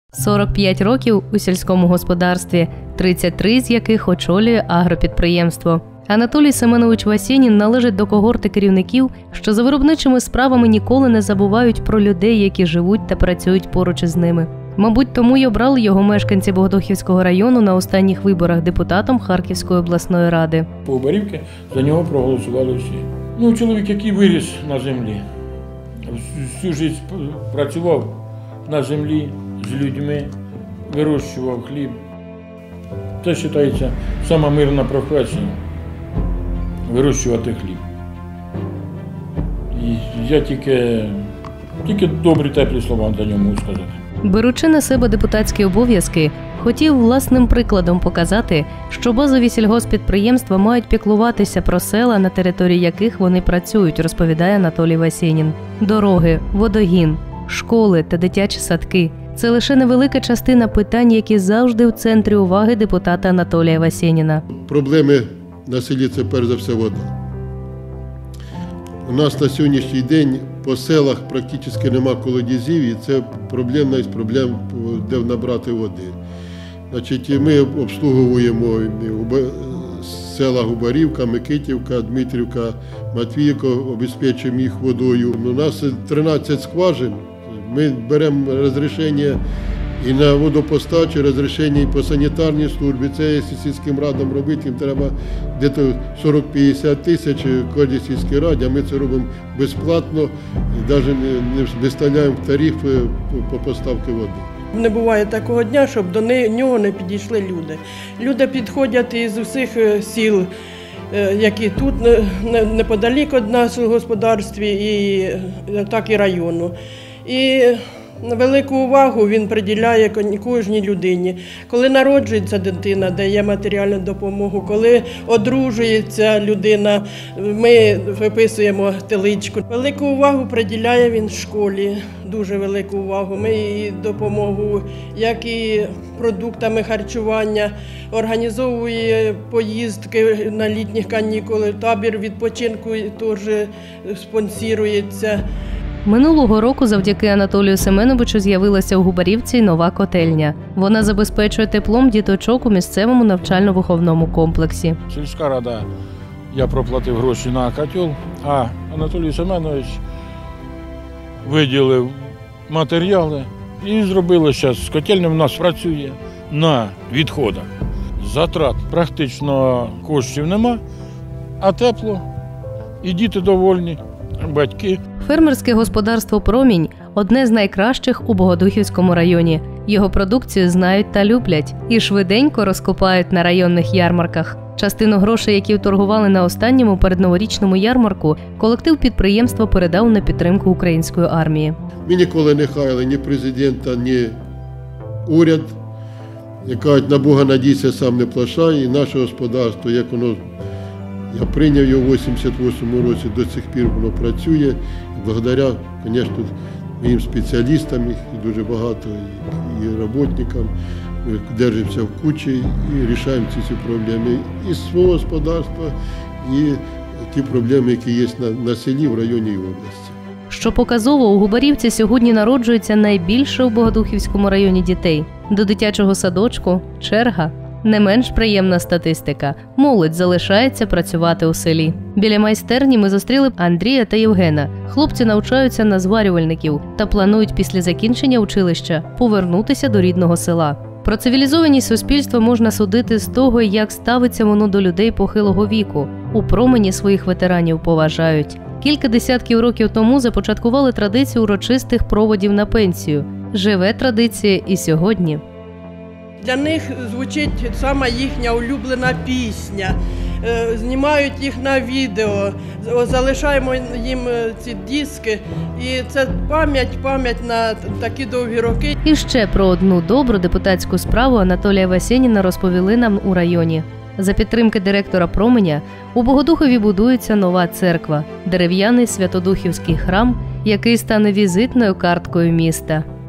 45 років у сільському господарстві, 33 з яких очолює агропідприємство. Анатолій Семенович Васєнін належить до когорти керівників, що за виробничими справами ніколи не забувають про людей, які живуть та працюють поруч із ними. Мабуть, тому й обрали його мешканці Богодухівського району на останніх виборах депутатом Харківської обласної ради. По Губарівці за нього проголосували всі. Чоловік, який виріс на землі, всю життя працював на землі з людьми, вирощував хліб. Це вважається сама мирна професія – вирощувати хліб. І я тільки добрі, теплі слова за нього можу сказати. Беручи на себе депутатські обов'язки, хотів власним прикладом показати, що базові сільгосппідприємства мають піклуватися про села, на території яких вони працюють, розповідає Анатолій Васєнін. Дороги, водогін, школи та дитячі садки – це лише невелика частина питань, які завжди в центрі уваги депутата Анатолія Васєніна. Проблеми на селі – це перш за все вода. У нас на сьогоднішній день по селах практично нема колодязів, і це проблемна із проблем, де набрати води. Ми обслуговуємо села Губарівка, Микитівка, Дмитрівка, Матвіївка, обезпечуємо їх водою. У нас 13 скважин, ми беремо розрішення і на водопостачу, розрішення і по санітарній службі. Це якщо сільським радам робити, їм треба десь 40-50 тисяч кожній сільській раді, а ми це робимо безплатно, і навіть не виставляємо тариф по поставці води. Не буває такого дня, щоб до нього не підійшли люди. Люди підходять із усіх сіл, які тут неподалік від нас у господарстві, і так і району. І велику увагу він приділяє кожній людині. Коли народжується дитина, дає матеріальну допомогу, коли одружується людина, ми виписуємо теличку. Велику увагу приділяє він школі, дуже велику увагу. Ми їй допомогу, як і продуктами харчування, організовує поїздки на літніх канікули, табір відпочинку теж спонсорується. Минулого року завдяки Анатолію Семеновичу з'явилася у Губарівці нова котельня. Вона забезпечує теплом діточок у місцевому навчально-виховному комплексі. Сільська рада, я проплатив гроші на котел, а Анатолій Семенович виділив матеріали і зробили зараз. Котельня в нас працює на відходах. Затрат практично коштів нема, а тепло, і діти довольні, батьки. Фермерське господарство «Промінь» – одне з найкращих у Богодухівському районі. Його продукцію знають та люблять і швиденько розкупають на районних ярмарках. Частину грошей, які торгували на останньому передноворічному ярмарку, колектив підприємства передав на підтримку української армії. Ми ніколи не хаяли ні президента, ні уряд. Як кажуть, на Бога надійся, сам не плашай. І наше господарство, як воно, я прийняв його в 88-му році, до цих пір воно працює. І благодаря, звісно, моїм спеціалістам, їх дуже багато, і роботникам, ми держимося в кучі і рішаємо ці проблеми і свого господарства, і ті проблеми, які є на селі, в районі і області. Що показово, у Губарівці сьогодні народжується найбільше у Богодухівському районі дітей. До дитячого садочку – черга. Не менш приємна статистика – молодь залишається працювати у селі. Біля майстерні ми зустріли Андрія та Євгена. Хлопці навчаються на зварювальників та планують після закінчення училища повернутися до рідного села. Про цивілізованість суспільства можна судити з того, як ставиться воно до людей похилого віку. У «Промені» своїх ветеранів поважають. Кілька десятків років тому започаткували традицію урочистих проводів на пенсію. Живе традиція і сьогодні. Для них звучить сама їхня улюблена пісня, знімають їх на відео, залишаємо їм ці диски, і це пам'ять на такі довгі роки. І ще про одну добру депутатську справу Анатолія Васєніна розповіли нам у районі. За підтримки директора «Променя» у Богодухові будується нова церква – дерев'яний Святодухівський храм, який стане візитною карткою міста.